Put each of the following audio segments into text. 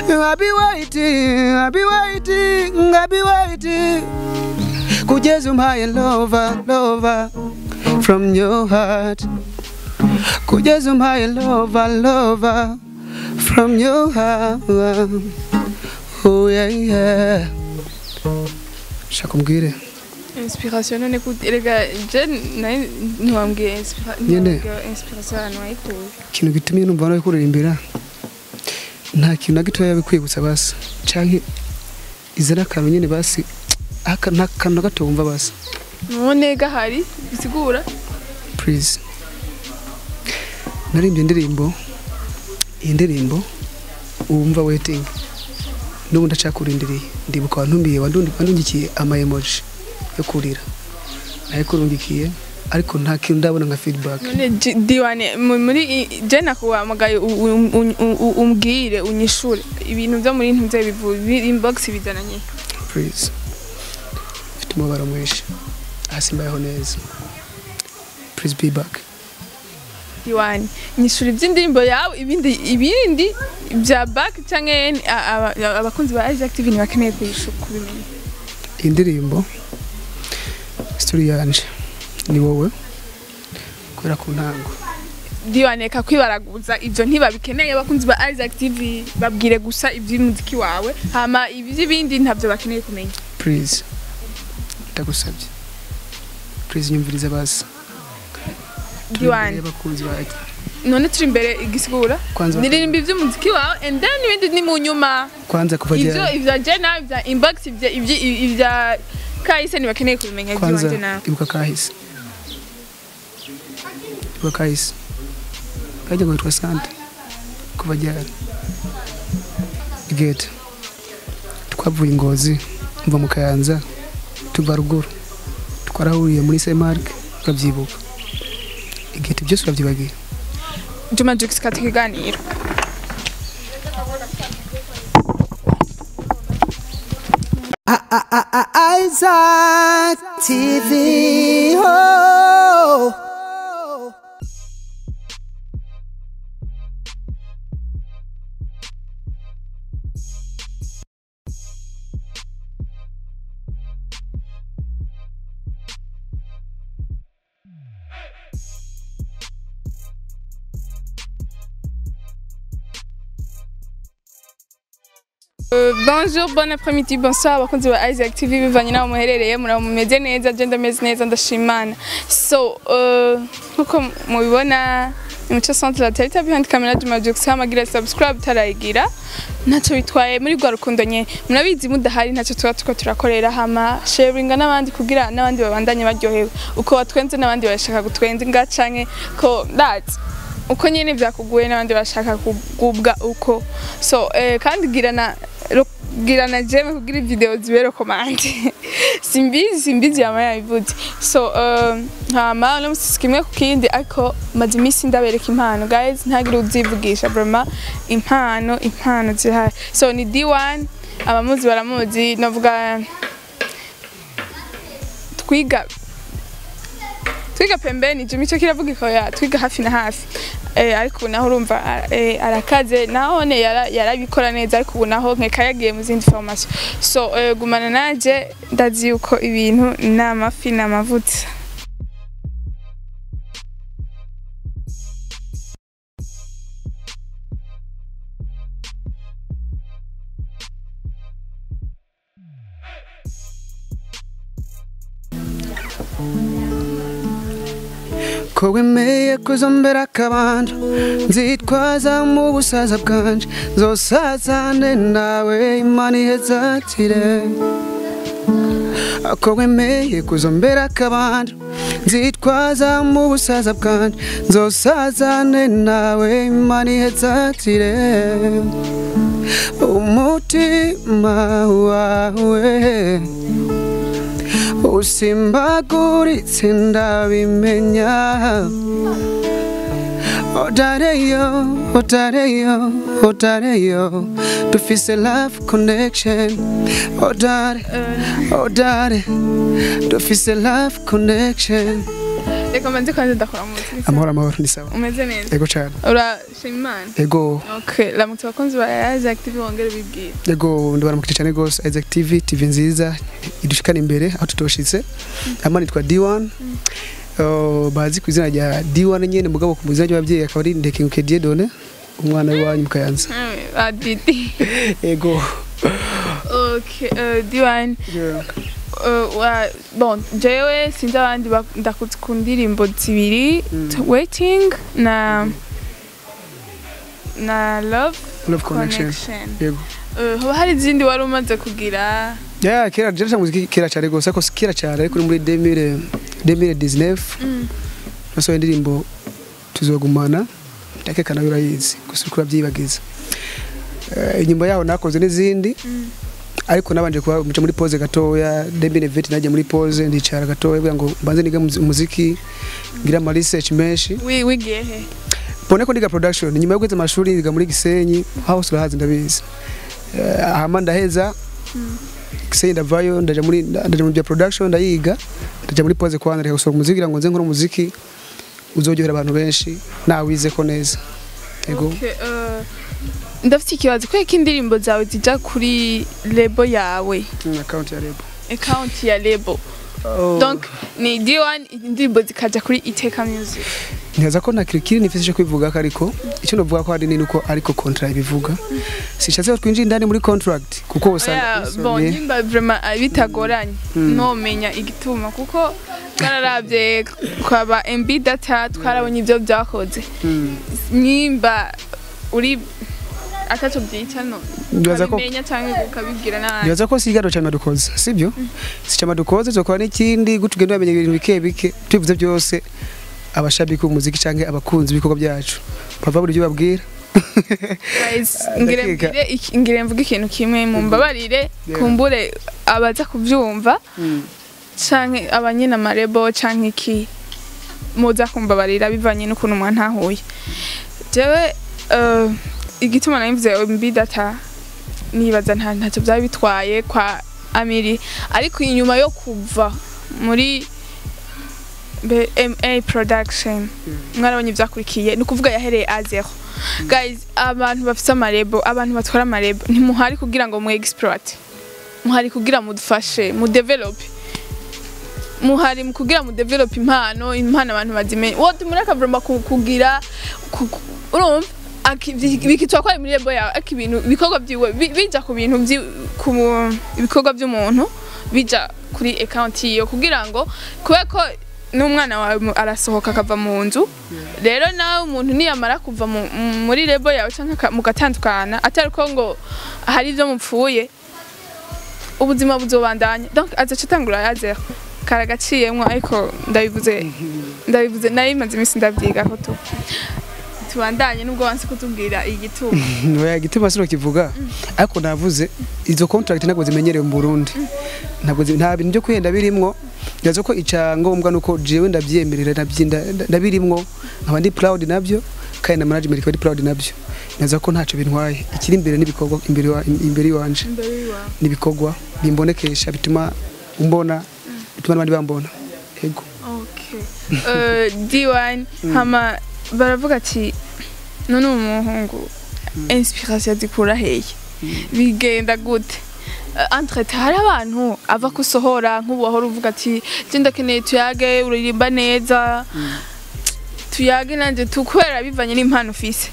I'll be waiting, I'll be waiting, I'll be waiting. Kugeza umpaye lover, lover from your heart. Kugeza umpaye lover, lover from your heart. Oh yeah, yeah. Shakumbwire. Inspiration none kuterega je ntiwambwiye inspiration hano ayikuye. Ikintu gitumye numva no kuririmbira. Nta kintu nagitoya bikwibutsa basi. Canke izana kantu nyene basi. Aka nakano gatumva basi. None gahari bisigura. Please. Narimbye indirimbo umva waiting. Nubu ndacakurindiriye ndibuka wantumbiye wandungikiye ama emoji yo kurira. Nayikurungikiye ariko nta kintu ndabona nka feedback. None diwane muri je nakuhamagaye umbwire unyishure ibintu byo muri ntuze bivuye inbox bidananye. Please. Mubara mwishi asimbayeho neza. Please be back. Diwane nyishuri by'indirimbo yawe ibindi bya back canke abakunzi ba Isaac TV bakeneye kubimenya. Indirimbo story yanje ni wowe kwera ku ntango. Diwane ka kwibaraguza ivyo ntibabikeneye abakunzi ba Isaac TV babwire gusa ivy'umuziki wawe hama ibindi ntavyo bakeneye kumenya. Please. Ndagusabye. Please nyumvirize basi. Diwane none turi imbere igisigura ndirimba ivy'umuziki wawe and then ibindi ni mu nyuma kwanza kuva ivyo je nawe bya inbox ivya kahise ntibakeneye kubimenya ivy'wanje nawe. Ibuka kahise. Ibuka kahise. Kaje ngo yitwa Sante kuva ryari. Igete twavuye Ngozi mva mu Kayanza tuva ruguru twarahuriye muri Semark ukabyibuka. Igete byose urabyibagiye. Juma Jux katikiganiro. Isaac TV. Oh. Bonjour, bon après-midi, bonsoir, abakunzi ba Isaac TV bivanye naho muherereye muramumeze neza agenda meze neza ndashimana. So nkuko mubibona imico centre la tête behind camera Juma Jux hamagira subscribe tarayigira naco bitwaye muri gwa rukundo nye murabizi mudahari naco tuba turakorera hama sharing n'abandi kugira n'abandi babandanye baryohewe uko watwenze n'abandi bashaka gutwenza ngacanke ko that uko nyene vyakuguye n'abandi bashaka kugubwa uko. So kandi girana jeme kugira video zibero komande simbizi yamaya ivuze. So hama no musikimwe kukindi ariko maze imisi ndabereka impano guys ntagire uzivugisha vraiment impano zihari. So ni D1 abamuzi baramuzi novuga twiga pembeni Jimico kiravugika ya twiga hafi na hafi ariko naho urumva arakaze nahone yarabikora neza ariko ubu naho nkeka yagiye mu zindi formation. So gumana naje ndazi uko ibintu n'amafi n'amavuta. Ko wemeye kuzombera akabanje nzitwaza mu busaza bwanje nzosazane nawe Imana ihezatire. Ko wemeye kuzombera akabanje nzitwaza mu busaza bwanje nzosazane nawe Imana ihezatire. Umutima wawe usimbaguritse ndabimenya. Odareyo dufise love connection. Odare dufise love connection. reka manze kwanze ndakora mutsi. Amahoro ni sawa. Umeze neza. Ego cyane. Urashima Imana? Ego. Okay, lamutse bakunzi ba Isaac TV wongere bibwira. Ego ndabaramukije cyane gose Isaac TV nziza idushikana imbere aho tutoshitse. Ama nitwa D1. Bazi ku izina rya D1 nyene mugabo ku muzina w'ababyeyi akaba ari Ndekinguke Dieudonné umwana wanyu mukayanza. Aditi. Ego. Okay, D1. Bon, jewe sinzi abandi ndakunda indirimbo zibiri, Waiting na Love Connection. Yego. Hoba hari izindi wari umaze kugira? Yeah, kera jeje muziki kera cyane gose ko kera cyane ariko muri 2019 naso indirimbo tuzogumana ndakekana birayizi gusukura byibagiza. Inyuma yaho nakoze n'izindi ariko nabanje kuba muri pause gatoya 2020 najya muri pause ndicara gatoya kugira ngo mbanze niga muziki ngira ama research menshi. Wigiye he? Bone ko ndiga production nyuma yo kweza amashuri ndiga muri Gisenyi house urahazi ndabizi. Ahama ndaheza Gisenyi ndavayo ndaja muri production ndayiga ndaja muri pause kwanza reka gusoma muziki kugira ngo nze nkora umuziki uzogyohera abantu benshi nawize ko neza. Yego. Okay, ndafite ikibazo ko indirimbo zawe zijya kuri label yawe. Account ya label. Donc ni D1 indirimbo zikaja kuri Iteka Music. Nyaza ko nakirikiri nifisije kwivuga ariko icyo novuga ko ari nuko ariko contract bivuga. Sishatse twinjira indani muri contract kuko usanga bon nimba vraiment bitagoranye no menya igituma kuko twararabye kwaba MB data twarabonye ibyo byakoze. Nimba uri atacho byita no menya cyangwa ukabibwira nabi yaza ko sigaro cyane dukoze sibyo sicyama dukoze zokora n'ikindi gutugenda bamenye ibintu bike tubivuze byose abashabiki b'umuziki cyangwa abakunzi b'ibikorwa byacu bava buri byo babwira. ngire mvuga ikintu kimwe mu mbabarire kumbure abaza kubyumva cyangwa abanyina amarebo cyangwa iki muza kumbabarira bivanye n'ukuntu umwana ntahuye jewe igituma nayivuze MB data nibaza ntacyo byari bitwaye kwa Amiri ariko inyuma yo kuva muri MA production mwarabonye byakurikiye nukuvuga yahereye A0 guys abantu bafite amarebo abantu batwara amarebo ntimuhari kugira ngo mu exploit muhari kugira mu dufashe mu develop muhari kugira mu develop impano abantu bazimenye wote muraka broma kugira urumva bikitwa kwa muri lebo yawe akibintu bikorwa byiwe bija ku bintu ibikorwa by'umuntu bija kuri account yo kugira ngo kubeko n'umwana wawe arasohoka akava mu nzu rero nawe umuntu niyamara kuva muri lebo yawe cyangwa mugatandukana atari ko ngo hari ibyo mupfuye ubuzima buzobandanya donc azaca tangura yaze karagaciyemwe ariko ndabivuze nayimaze imisi ndabyiga ko tubandanye nubwo wanse kutubwira igituma. Oya igituma sino kivuga ariko navuze izo contract ntabwo zimenyereye mu Burundi. Nta bintu byo kwenda birimwo yazo ko ica ngombwa nuko jewe ndabyemerera ndabirimwo nkaba ndi proud nabyo kandi na management ko ndi proud nabyo. Naza ko ntaco bintwaye ikiri imbere nibikorwa imbere wanje. Nibikorwa bimbonekesha bituma umbona bituma abandi bambona. Yego. Okay. D1 hama baravuga ati none umuhungu inspiration zikura heye bigenda gute entre hari abantu ava kusohora nk'ubuhoro uvuga ati genda keneye tuyage uririmba neza tuyage nanje tukwera bivanye n'impano ufise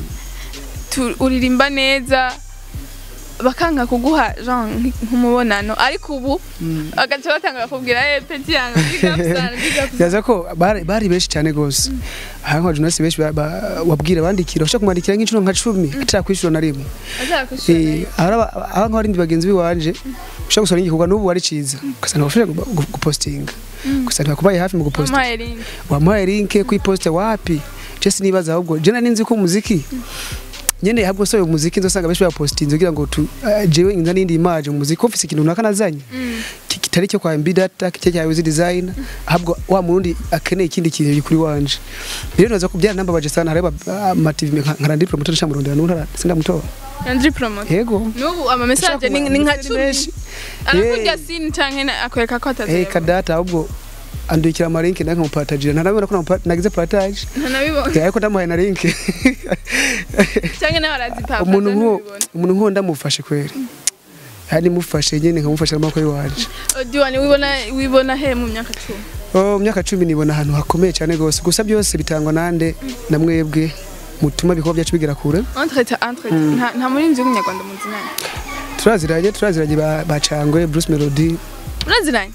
uririmba neza bakanga kuguha genre nk'umubonano ariko ubu agace batanga kubwira petit yanga yaza ko bari benshi cyane gose aha nko journalist benshi wabwira bandikira ushaka kumwandikira nk'inshuro nka 10 kitara kwishura na rimwe aha nko ari ndi bagenzi biwanje ushaka gusora igikorwa n'ubu wari ciza kasana ufashe gupostinga kusana kubaye hafi mu gupostinga wamuhaye link kwiposte wapi just nibaza ahubwo je naninzi ko umuziki nyene habwo so umuziki nzosanga benshi bapostinze kugira ngo jewe inza nindi image mu muziki office ikintu nakanazanye kitari cyo kwa MB data kike cya uzi design habwo wa murundi akeneye ikindi kintu kuri wanje rero naza kubyara namba baje sana hareba ama TV nkarandi promoter shamurondera n'untara sinda mutoba Andri promoter yego n'ubu ama message ni nka 10 arakurya sin canke akwereka ko ataze kadata ahubwo andikira amalinki nanka mu Partage ntarabona ko nagize Partage ntanabibona ariko ndamuhaye na link cyangwa nawe arazipa umuntu nko ndamufashe kweri yani mufashe nyene nkamufasha amako yiwanje Diwan wibona he mu myaka 10 mu myaka 10 nibona ahantu hakomeye cyane gose gusa byose bitangwa nande na mwebwe mutuma biko byacu bigera kure nta muri nzi y'umunyarwanda muzinanye turaziranye bacangwe Bruce Melody uraziranye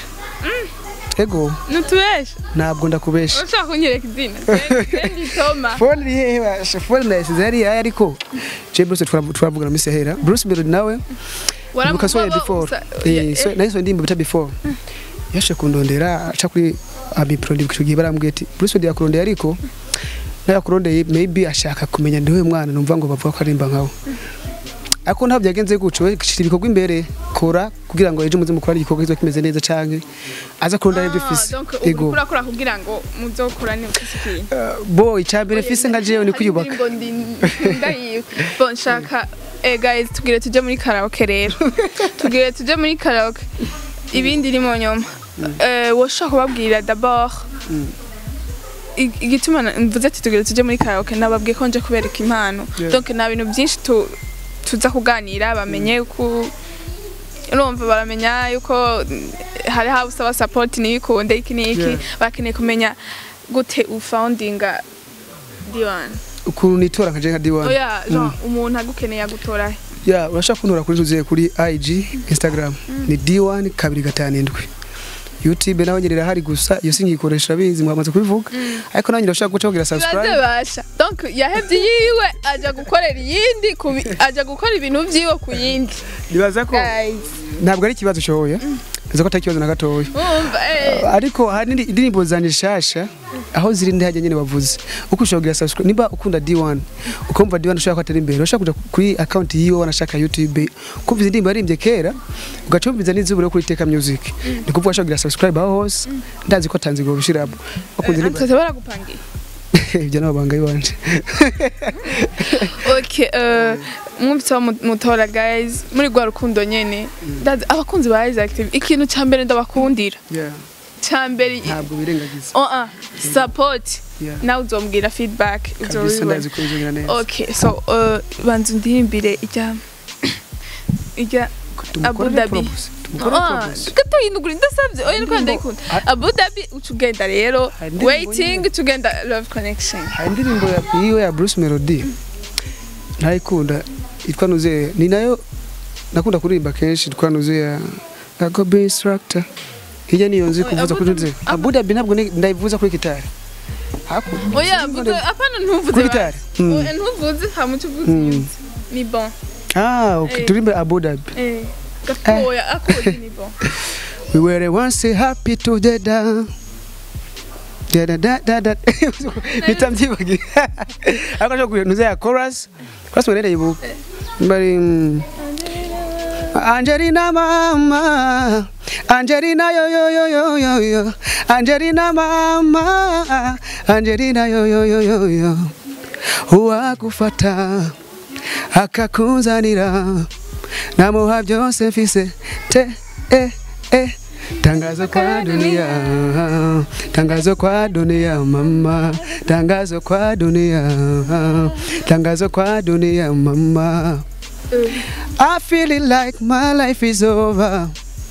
ego nutubesha ntabwo ndakubesha ushaka kunyereka izina Imitoma phone ye basha phone nasize ari ariko je Bruce twavugana misi hera Bruce Melody nawe waramukasoye before so nice ndimba bita before yashe kundondera acha kuri abi product tugiye barambwiye ati Bruce Melody yakurondeye ariko nayakurondeye maybe ashaka kumenya ndiwe mwana numva ngo bavuga ko arimba nkawe ako ntabwo byagenze guco shira ibikorwa imbere kora kugira ngo ejo muze mukora igikorwa kizo kimeze neza canke aza kurondera ibyo fisi ego kora kugira ngo muzokorane ukisikiye boy cyambere fisi nka jewe ni kuyubaka bon shaka guys tugire tuje muri karaoke rero tugire tuje muri karaoke ibindi iri mu nyoma woshaka kubabwira d'abord igituma mvuze ati tugire tuje muri karaoke nababwiye ko nje kubereka impano donc na bintu byinshi tuza kuganira bamenye ko urumva baramenya yuko hari habusaba support nibikunde iki niki bakeneye kumenya gute ufoundinga Diwan ukuntu nitora nkaje nka Diwan oya Jean umuntu agukeneye agutora urashaka kuntora kuri tuziye kuri IG Instagram ni Diwan 257 YouTube nawe nyirira hari gusa iyo singikoresha bizi mwamaze kubivuga ariko nawe nyirashaka guca kugira subscribe basha donc yahebye yiwe aja gukorera yindi aja gukora ibintu byiwe ku yindi nibaza ko ntabwo ari kibazo cyoye nza ko takibazo na gatoya ariko hari indirimbo zanishasha aho ziri ndihajye nyene bavuze uko ushogira subscribe niba ukunda D1 ukumva D1 ushaka kwatera imbere ushaka kuja kuri account yiwe wanashaka YouTube kumva indirimbo yarimbye kera ugacumbiza n'izubure kuri Teka Music ni kuvuga ushogira subscribe aho hose ndazi ko tanzi go bishirabo bakunze ni baragupangiye ibyo nabanga yibanje okay mwumvise mutora guys muri gwa rukundo nyene abakunzi ba Isaac TV ikintu cyambere ndabakundira cyambere ntabwo birengagiza support now uzombwira feedback okay so banzu ndirimbire ijya Abu Dhabi gato yindugura ndasabye oya niko ndayikunda Abu Dhabi ucugenda rero waiting tugenda love connection indirimbo ya Bruce Melody nayikunda itwa nuze ni nayo nakunda kuririmba kenshi itwa nuze ya Agobe instructor hirya niyo nzi kuvuza kuri nuze Abu Dhabi ntabwo ndayivuza kuri gitari oya apana ntuvuze kuri gitari ntuvuze hamutuvuze ni bon okay turimbe Abu Dhabi gafoya akodi ni bon we were once happy together nitambyibagi akaje kunuza ya chorus kwaswerere yibu bari Angelina mama Angelina yo yo yo yo yo yo Angelina mama Angelina yo yo yo yo yo uwakufata akakuzanira namuha byose mfise tangazo kwa dunia tangazo kwa dunia mama tangazo kwa dunia tangazo kwa dunia mama I feeling like my life is over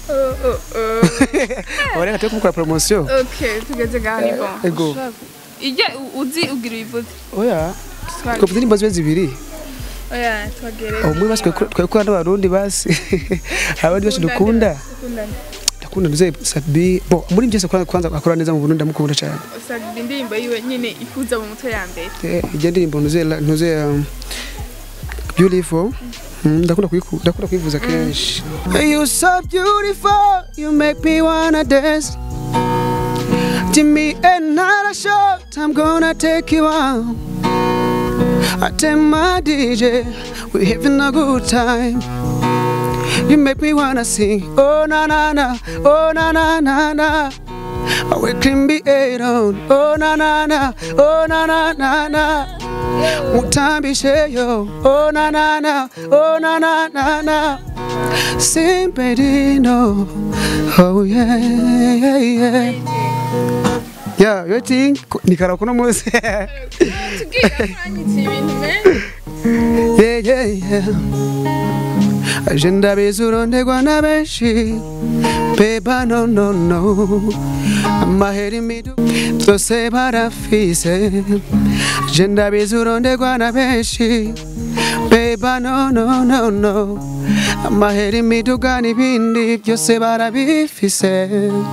Ora teko mukora promotion okay tugeze gani bon ego ije uzi ugira ivuze oya ko buzini bazwe zibiri oya twagereye muri baswe twekora n'abarundi basi abandi bose dukunda ndakunda nduze Sabi bo muri byose kwanza akora neza mu Burundi ndamukunda cyane Sabi indirimbo yiwe nyine ikuza mu mutwe ya mbere ije ndirimbo ntuze beautiful ndakunda kwivuza kenshi you so beautiful you make me wanna dance give me another shot I'm gonna take you out I tell my DJ we're having a good time you make me wanna sing oh na na na oh na na na na we can be on oh na na na oh na na na na utambisheyo oh na na na oh na na na na Simperino oh yeah yeah yeah yeah you think nikara kuno mose tugira kwanyitse ibintu yeah yeah yeah agenda bezurondegwa na benshi beba no no no amaheri midu byose barafise agenda bezurondegwa na benshi beba no no no no amaheri miduga n'ibindi byose barabifise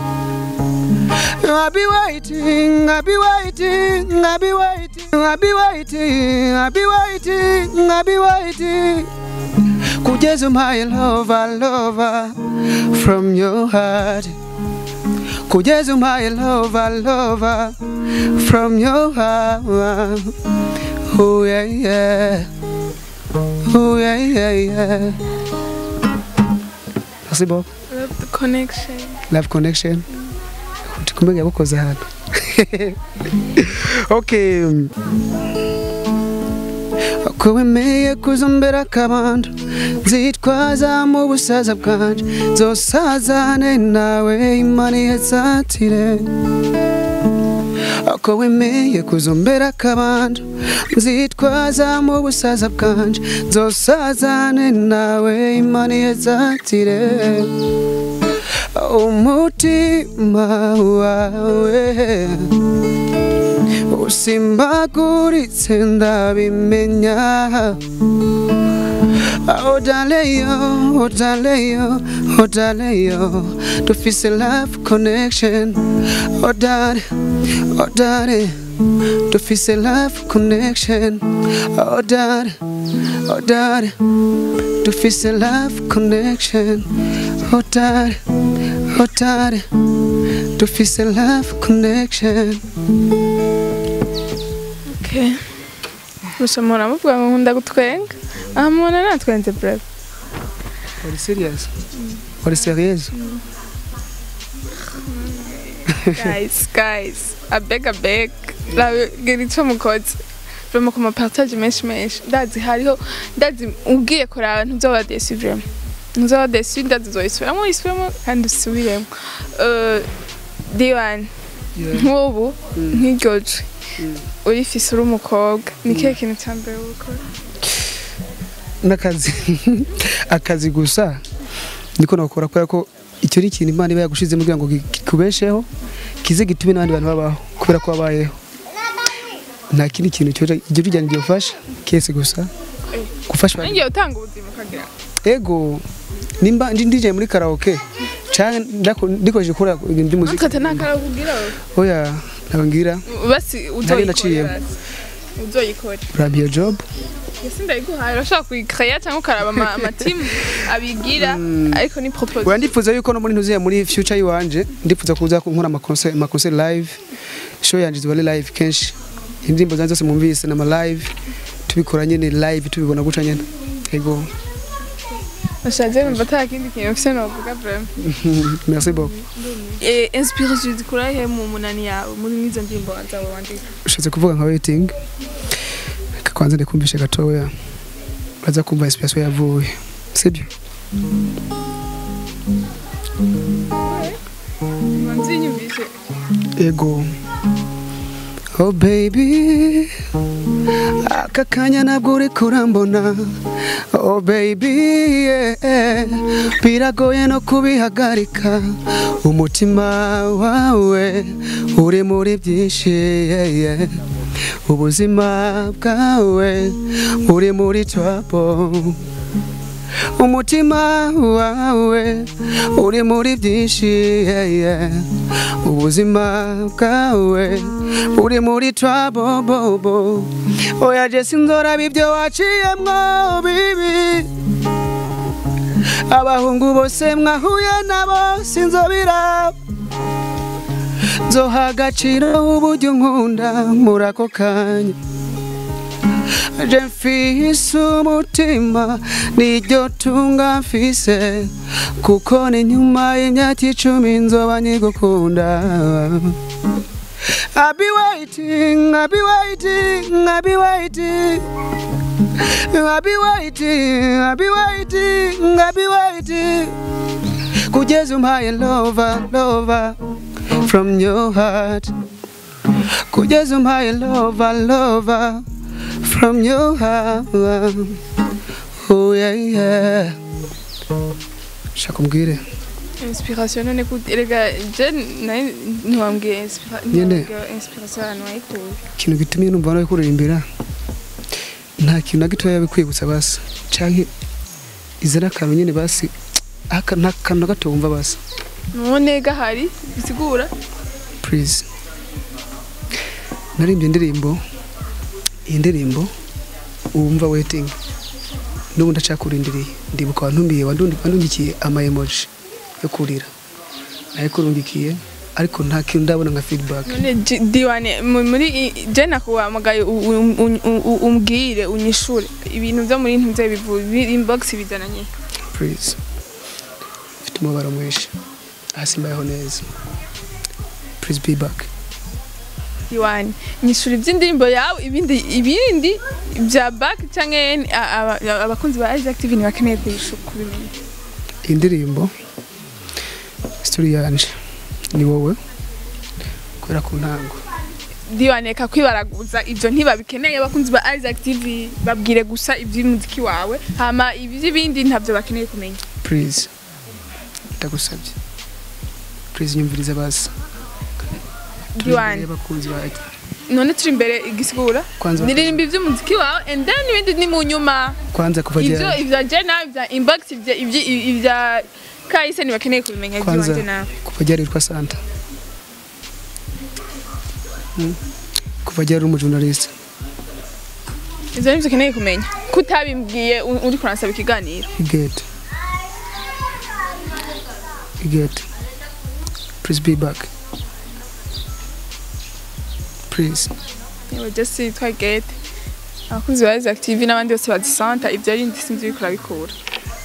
I'll be waiting, I'll be waiting, I'll be waiting, I'll be waiting, I'll be waiting, I'll be waiting. Kugeza my lover from your heart. Kugeza my lover from your heart. Oh yeah yeah, oh yeah yeah yeah. Merci beaucoup. Love the connection. Love connection. Tukumenge yabukoze hano. Okay. Kwemeye kuzombera kabando zitwaza mu busaza bwanje zosazane nawe imana yetsatire Kwemeye kuzombera kabando zitwaza mu busaza bwanje zosazane nawe imana yetsatire umutima wawe usimbaguritse ndabimenya oh darling oh darling oh darling dufise love connection oh darling dufise love connection oh darling dufise love connection oh darling dufise love connection. Okay. Musamora muvuga ngo nkunda gutwenga. Amona natwenze brave. Are you serious? Are you serious? Guys, I beg. Gericho mukozi. Vemo kuma partage menshi. Hariho ugiye kuraba ntuzoba déçu vraiment. Ntuzoba déçu ndazoisubiramo kandi usubiremo. Diwan. Nk'ubu nk'iryoje. Urifise uri umukobwa ni kihe kintu cyambere ukora nakazi akazi gusa niko nakora kubera ko icyo ni ikintu Imana iba yagushize mu ngo kikubesheho kize gitume n'abandi bantu babaho kubera ko babayeho nta kindi kintu cyo igihe ujyanye igihe ufasha kese gusa gufasha ngiye utanga ubuzima kagira ego nimba ndije muri karaoke cyane ndikoje kora ndi muzika akata karaoke ugira oya nabangira basi uzoyikora Rabia job yasinda iguhaye urashaka kuyikreya cyangwa ukaraba ama team abigira ariko ni propose we ndifuza yuko no muri ntuziye muri future yiwanje ndifuza kuza nkora ama concert live show yanje zibale live kenshi indirimbo zanjye zose mumvise na live tubikora nyene live tubibona guca nyene ego Ashaje mbata kindi kintu ufise no vuga vraiment. Merci beaucoup. Inspiration zikura he mu munani yawe muri nizo ndimbo anzawe wandika. Ushatse kuvuga nka waiting. Kwanza ndikumbishe gatoya. Baza kumva inspiration yavuye. Sibyo? Manzinyumbishe. Ego. Oh baby, akakanya nabwo uri kurambona. Oh baby, yeah. Biragoye no kubihagarika. Umutima wawe uri muri byinshi, yeah. Ubuzima bwawe uri muri trouble. Umutima wawe uri muri byinshi, yeah. Ubuzima bwawe uri muri trouble. Oya je sinzora bibyo waciyemwo bibi. Abahungu bose mwahuye nabo sinzobira. Nzoha agaciro uburyo nkunda muri ako kanya. Je mfise umutima niryo tunga mfise kuko ni nyuma y'imyaka 10 nzoba nyigukunda. I'll be waiting, I'll be waiting, I'll be waiting. I'll be waiting, I'll be waiting, I'll be waiting. Kugeza umpaye lover, lover from your heart. Kugeza umpaye lover, lover from your heart. Oh yeah, yeah. Shaka umbwire. Inspiration none kuterega je ntiwambwiye inspiration hano ayikuye. Ikintu gitumye numva no kuririmbira. Nta kintu na gitoya bikwibutsa basi. Canke izana kantu nyene basi. Aka nakantu gato wumva basi. None gahari bisigura. Please. Narimbye indirimbo wumva waiting. Nubu ndacakurindiriye. Ndibuka wantumbiye wandungikiye emoji yo kurira. Nayikurungikiye ariko nta kintu ndabona nka feedback. None diwane muri je nakuhamagaye umbwire unyishure ibintu byo muri ntumze bivuye inbox bizananye. Please. Mubara mwishi asimbayeho neza. Please be back. Diwane nyishuri by'indirimbo yawe ibindi bya back canke abakunzi ba Isaac TV ni bakeneye kubimenya. Indirimbo story yanje ni wowe kwera ku ntango. Diwane ka kwibaraguza ivyo ntibabikeneye abakunzi ba Isaac TV babwire gusa ivy'umuziki wawe hama ibindi ntavyo bakeneye kumenya. Please. Ndagusabye. Please nyumviriza basi. Diwane bakunzi ba none turi imbere igisigura ndirimba ivy'umuziki wawe and then ibindi ni mu nyuma kwanza kuva je ivyo jena ivya inbox ivya kahise nibakeneye kubimenya ivy'wanje nawe kuva je ritwa Santa. Kuva je ari umujournalist. Ivyo nivyo keneye kumenya kutabimbwiye uri kuransaba ikiganiro. Get. Please be back. Please. Yewe just get. Abakunzi ba Isaac TV n'abandi bose badisanta ivyo ari ndisinzi bikora bikura.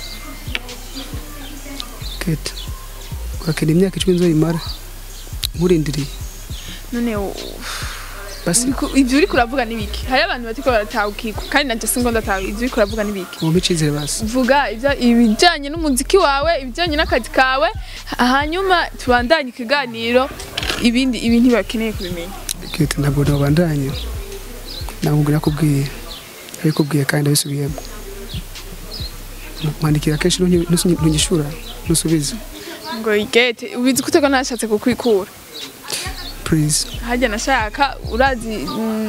Get. Kwakira imyaka 10 nzoyimara. Nkurindiriye. None basi ivyo uri kuravuga nibiki? Hari abantu batiko baratawukiko kandi nanje singo ndatawe ivyo uri kuravuga nibiki? Mu bicizere basi. Vuga ibijanye n'umuziki wawe, ibijanye n'akazi kawe, hanyuma tubandanye ikiganiro ibindi bakeneye kubimenya. Get ntabwo ndabandanye. Ntabwo nakubwiye. Arikubwiye kandi abisubiyemo. Mwandikira kenshi ntugishura nusubiza. Ngo igete ubizi kuteko nashatse kukwikura. Please. Hajya nashaka urazi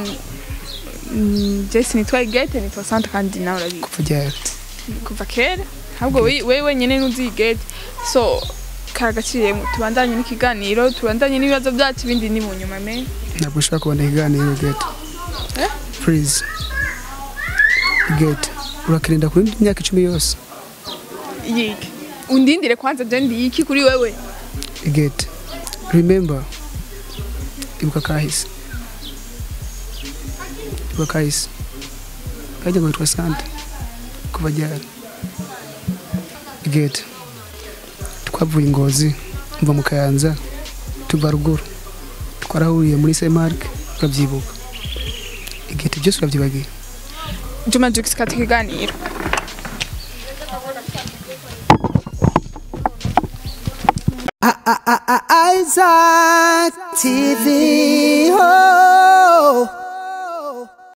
Jesse nitwa igete nitwa Santa kandi nawe urabizi. Kuva kera. Ahubwo wewe nyene nuzi igete. So karagaciye tubandanye n'ikiganiro tubandanye n'ibibazo byacu bindi ni mu nyuma me. Ntabwo ushaka kubona ikiganiro igete. Please. Igete. Urakirinda kuri imyaka 10 yose. Yiki. Undindire kwanza jendi yiki kuri wewe. Igete. Remember. Ibuka kahise. Kajya ngo Santa. Kuva jyara. Igete. Twavuye Ngozi mva mu Kayanza tuva ruguru. Twarahuriye muri Semark urabyibuka. Igete byose urabyibagiye. Juma Jux katikiganiro. Isaac TV.